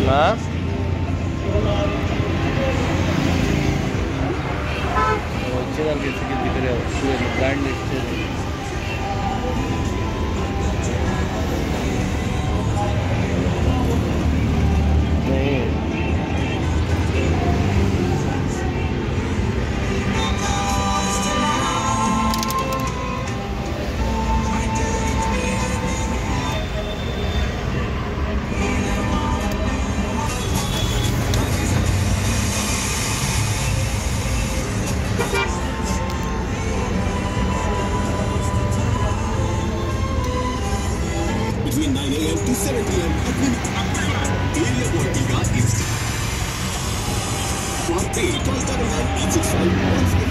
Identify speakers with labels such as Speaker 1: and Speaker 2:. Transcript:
Speaker 1: हाँ వచ్చేదాన్ని తీసుకు దగ్గర బ్రాండ్ ఇచ్చేది
Speaker 2: between 9 a.m. to 7 p.m. Area Vortiga is 1299 865